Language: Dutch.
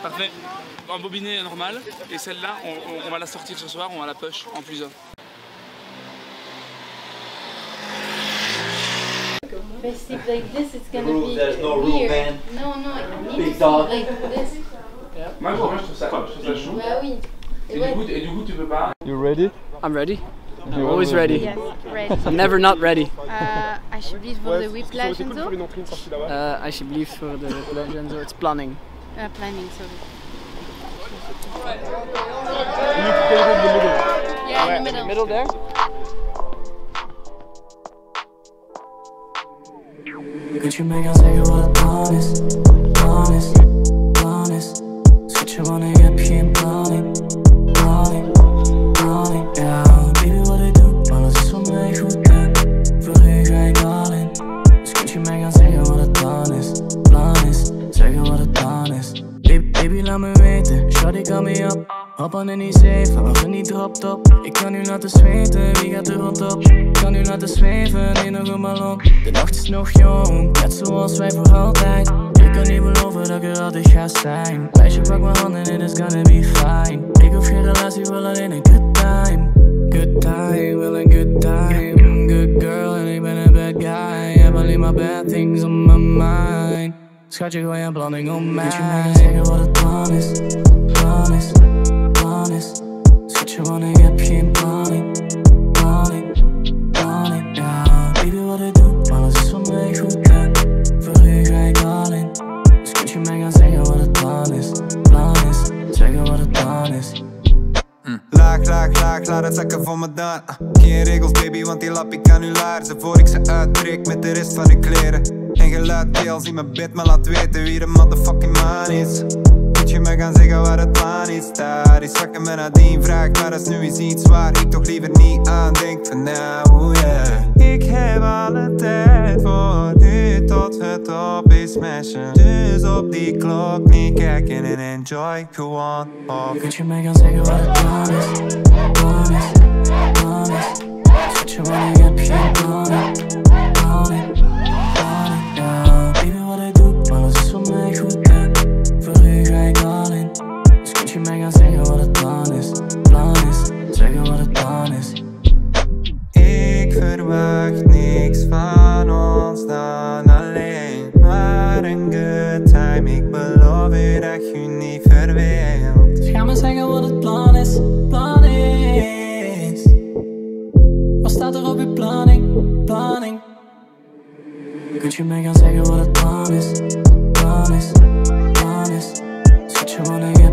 Parfait. Un bobinet normal. Et celle-là, on va la sortir ce soir, on va la push en plus. If I sleep like this, it's gonna Rule, be there's no rule, weird. man. No, I need Big to dog. sleep like this. Moi je trouve ça chaud. Bah oui. Et du coup tu peux pas. You ready? I'm ready. I'm always ready. Yes, ready. I'm never not ready. Alsjeblieft voor de whiplash en zo. Alsjeblieft voor de whiplash en zo. It's planning. Planning, sorry. You need to get it in the middle. Yeah, in the middle. Middle there? Could you make us say what it's honest, honest, honest? Switch you wanna get pure planning, planning, planning. Yeah, baby what I do, alles is voor mij goed en voor u ga ik all in. Dus could you make us zeggen wat het plan is, zeggen wat het plan is. Baby laat me weten, shawty call me up. Hop aan in die 7, als er niet dropt op. Ik kan nu laten zweten, wie gaat er rondop? Ik kan nu laten zweven, in nog een ballon. De nacht is nog jong, net zoals wij voor altijd. Ik kan niet beloven dat ik er altijd ga zijn. Meisje pak mijn handen en it is gonna be fine. Ik hoef geen relatie, wil alleen een good time. Good time, wil een good time. Good girl en ik ben een bad guy. Heb alleen maar bad things on my mind. Schatje, gooi een blanding om mij. Moet je mij zeggen wat het plan is, plan is. Honest, switch you wanna get pure planning, planning, planning. Yeah, baby what I do, alles is voor mij goed en voor u ga ik all in. Dus kunt je mij gaan zeggen wat het plan is, zeggen wat het plan is. Laag, laat het zakken voor me dan. Geen regels baby, want die lap ik kan nu laarzen. Voor ik ze uitbreek met de rest van de kleren. En geluid deels in mijn bed, maar laat weten wie de motherfucking man is. Moet je me gaan zeggen wat het plan is. Daar is vakken me nadien vraagt, maar dat is nu eens iets waar ik toch liever niet aan denk van nou, yeah. Ik heb alle tijd voor nu tot het op is smashen. Dus op die klok niet kijken en enjoy gewoon op. Kunt je mij gaan zeggen wat het plan is, plan is, plan is. Switch you wanna get pure planning, planning, planning. Yeah, baby what I do, alles is voor mij goed en voor u ga ik all in. Dus kunt je mij gaan zeggen wat het plan is, zeggen wat het plan is. Ik verwacht niks van ons dan alleen maar een good time. Ik beloof u dat je niet verveelt. Dus ga me zeggen wat het plan is, plan is. Wat staat er op je planning, planning? Kunt je mij gaan zeggen wat het plan is, plan is, plan is. Switch you wanna get